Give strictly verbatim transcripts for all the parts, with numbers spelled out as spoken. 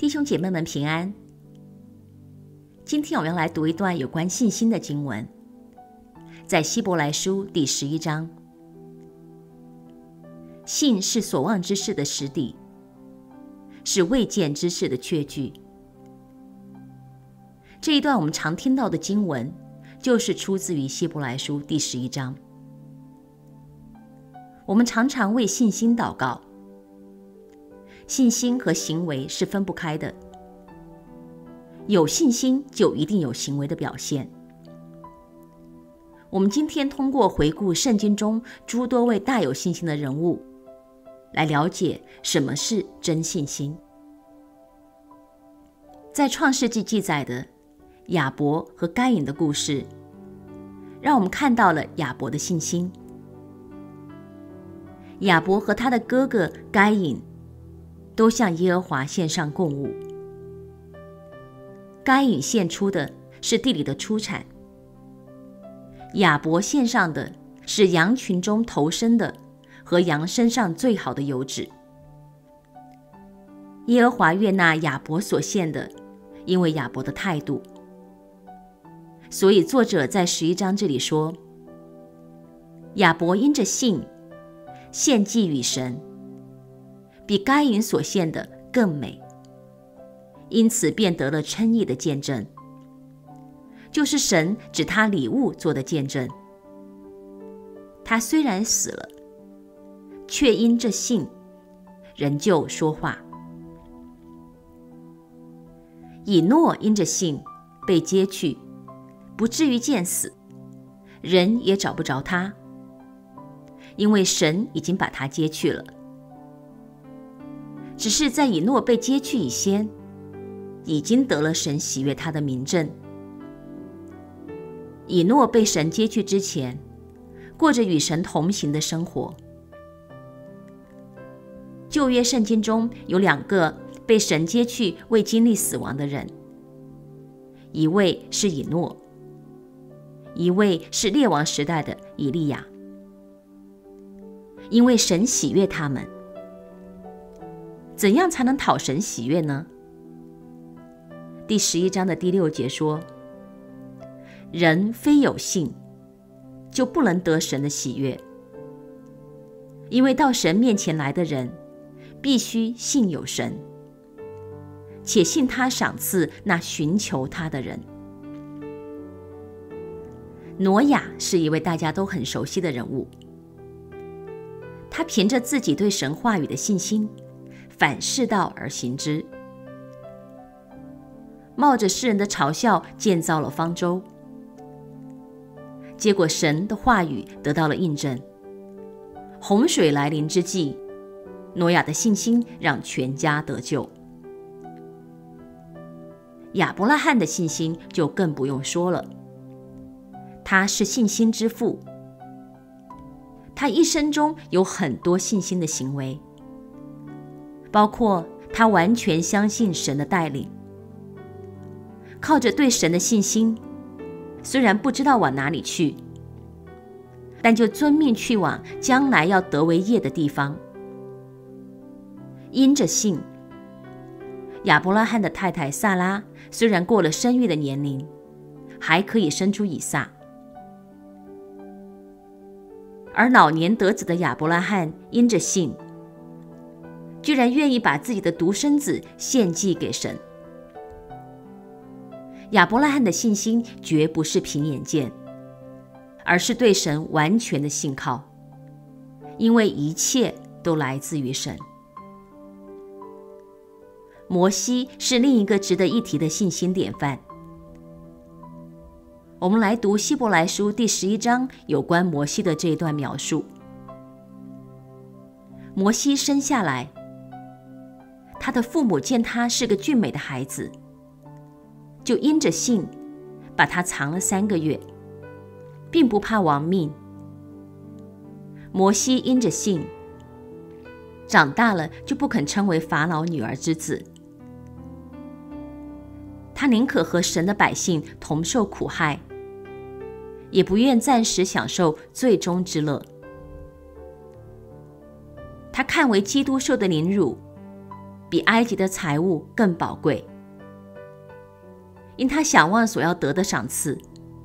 弟兄姐妹们平安。今天我们要来读一段有关信心的经文，在希伯来书第十一章。信是所望之事的实底，是未见之事的确据。这一段我们常听到的经文，就是出自于希伯来书第十一章。我们常常为信心祷告，信心和行为是分不开的。有信心就一定有行为的表现。我们今天通过回顾圣经中诸多位大有信心的人物，来了解什么是真信心。在创世纪记载的亚伯和该隐的故事，让我们看到了亚伯的信心。亚伯和他的哥哥该隐都向耶和华献上供物。该隐献出的是地里的出产，亚伯献上的是羊群中头生的和羊身上最好的油脂。耶和华悦纳亚伯所献的，因为亚伯的态度。所以作者在十一章这里说，亚伯因着信献祭与神，比该隐所献的更美，因此便得了称义的见证，就是神指他礼物做的见证。他虽然死了，却因着信仍旧说话。以诺因着信被接去，不至于见死，人也找不着他，因为神已经把他接去了。只是在以诺被接去以先，已经得了神喜悦他的明证。以诺被神接去之前，过着与神同行的生活。旧约圣经中有两个被神接去未经历死亡的人，一位是以诺，一位是列王时代的以利亚。因为神喜悦他们。怎样才能讨神喜悦呢？第十一章的第六节说，人非有信，就不能得神的喜悦。因为到神面前来的人，必须信有神，且信他赏赐那寻求他的人。挪亚是一位大家都很熟悉的人物，他凭着自己对神话语的信心，反世道而行之，冒着世人的嘲笑建造了方舟。结果神的话语得到了印证，洪水来临之际，挪亚的信心让全家得救。亚伯拉罕的信心就更不用说了，他是信心之父。他一生中有很多信心的行为，包括他完全相信神的带领，靠着对神的信心，虽然不知道往哪里去，但就遵命去往将来要得为业的地方。因着信，亚伯拉罕的太太撒拉虽然过了生育的年龄，还可以生出以撒。而老年得子的亚伯拉罕因着信，居然愿意把自己的独生子献祭给神。亚伯拉罕的信心绝不是凭眼见，而是对神完全的信靠，因为一切都来自于神。摩西是另一个值得一提的信心典范。我们来读希伯来书第十一章有关摩西的这一段描述。摩西生下来，他的父母见他是个俊美的孩子，就因着信把他藏了三个月，并不怕亡命。摩西因着信长大了，就不肯称为法老女儿之子，他宁可和神的百姓同受苦害，也不愿暂时享受最终之乐。他看为基督受的凌辱，比比埃及的财物更宝贵，因他想望所要得的赏赐。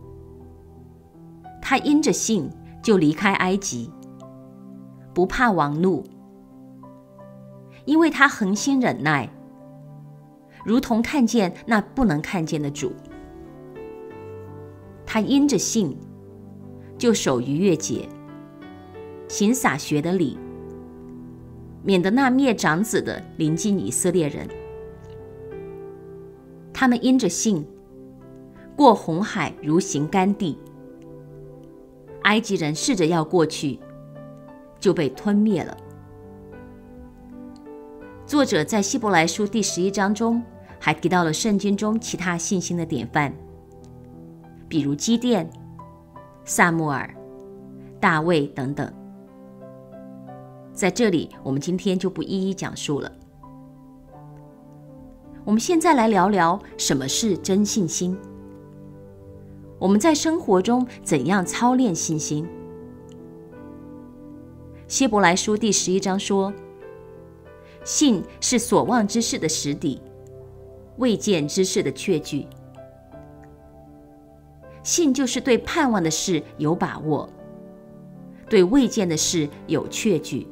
他因着信就离开埃及，不怕王怒，因为他恒心忍耐，如同看见那不能看见的主。他因着信就守逾越节，行撒学的礼，免得那灭长子的临近以色列人。他们因着信过红海如行干地，埃及人试着要过去，就被吞灭了。作者在希伯来书第十一章中还提到了圣经中其他信心的典范，比如基甸、撒母耳、大卫等等。在这里我们今天就不一一讲述了。我们现在来聊聊什么是真信心，我们在生活中怎样操练信心。希伯来书第十一章说，信是所望之事的实底，未见之事的确据。信就是对盼望的事有把握，对未见的事有确据。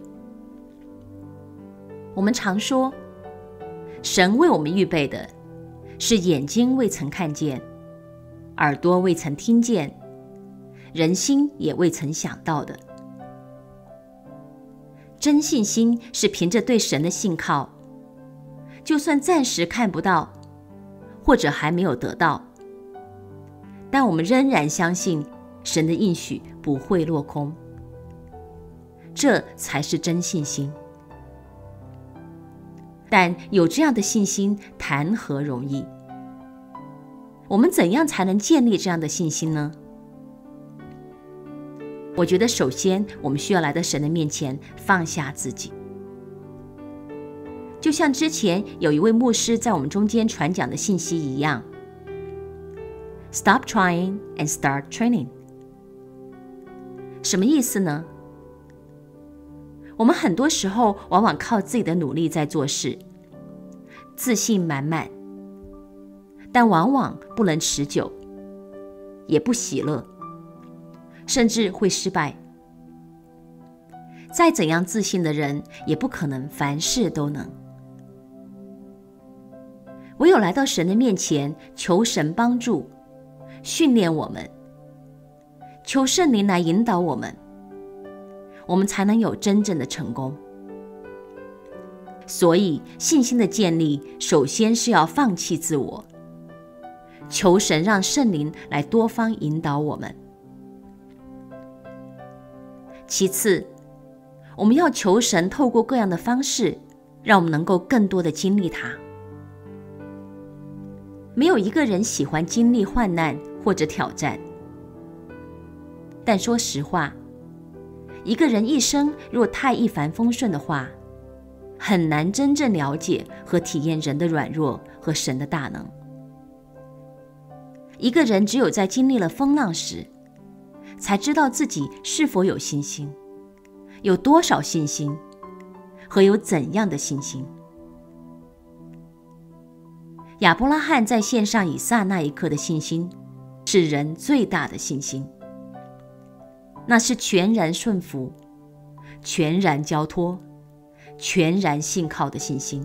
我们常说，神为我们预备的是眼睛未曾看见，耳朵未曾听见，人心也未曾想到的。真信心是凭着对神的信靠，就算暂时看不到，或者还没有得到，但我们仍然相信神的应许不会落空，这才是真信心。但有这样的信心谈何容易？我们怎样才能建立这样的信心呢？我觉得首先我们需要来到神的面前放下自己，就像之前有一位牧师在我们中间传讲的信息一样， Stop trying and start training。 什么意思呢？我们很多时候往往靠自己的努力在做事，自信满满，但往往不能持久，也不喜乐，甚至会失败。再怎样自信的人，也不可能凡事都能。唯有来到神的面前，求神帮助，训练我们，求圣灵来引导我们，我们才能有真正的成功。所以信心的建立，首先是要放弃自我，求神让圣灵来多方引导我们。其次，我们要求神透过各样的方式，让我们能够更多的经历它。没有一个人喜欢经历患难或者挑战，但说实话，一个人一生若太一帆风顺的话，很难真正了解和体验人的软弱和神的大能。一个人只有在经历了风浪时，才知道自己是否有信心，有多少信心，和有怎样的信心。亚伯拉罕在献上以撒那一刻的信心，是人最大的信心，那是全然顺服，全然交托，全然信靠的信心。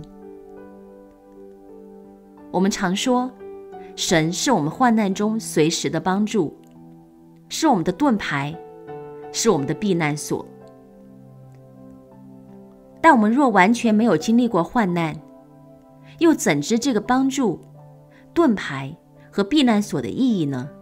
我们常说，神是我们患难中随时的帮助，是我们的盾牌，是我们的避难所。但我们若完全没有经历过患难，又怎知这个帮助、盾牌和避难所的意义呢？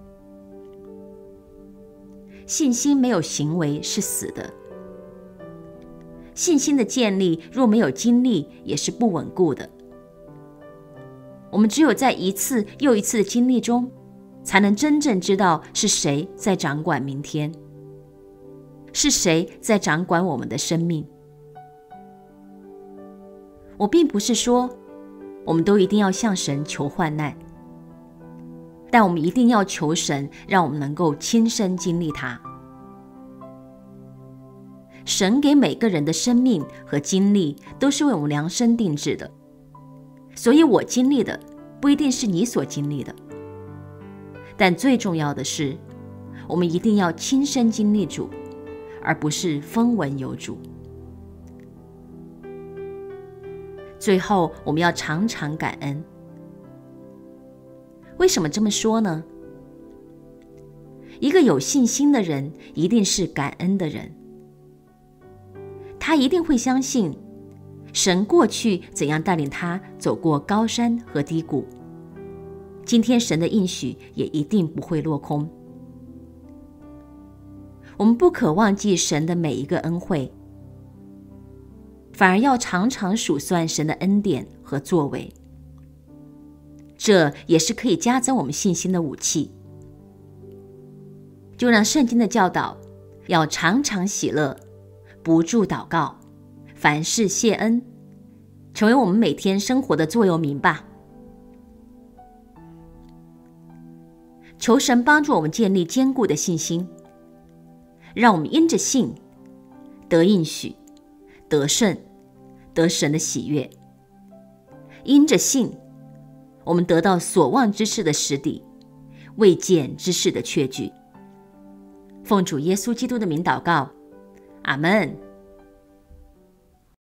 信心没有行为是死的，信心的建立若没有经历，也是不稳固的。我们只有在一次又一次的经历中，才能真正知道是谁在掌管明天，是谁在掌管我们的生命。我并不是说我们都一定要向神求患难，但我们一定要求神让我们能够亲身经历它。神给每个人的生命和经历都是为我们量身定制的， 所以我经历的不一定是你所经历的。但最重要的是，我们一定要亲身经历主，而不是风闻有主。最后，我们要常常感恩。为什么这么说呢？一个有信心的人一定是感恩的人，他一定会相信神过去怎样带领他走过高山和低谷，今天神的应许也一定不会落空。我们不可忘记神的每一个恩惠，反而要常常数算神的恩典和作为，这也是可以加增我们信心的武器。就让圣经的教导要常常喜乐，不住祷告，凡事谢恩，成为我们每天生活的座右铭吧。求神帮助我们建立坚固的信心，让我们因着信得应许，得胜，得神的喜悦。因着信，我们得到所望之事的实底，未见之事的确据。奉主耶稣基督的名祷告，阿们。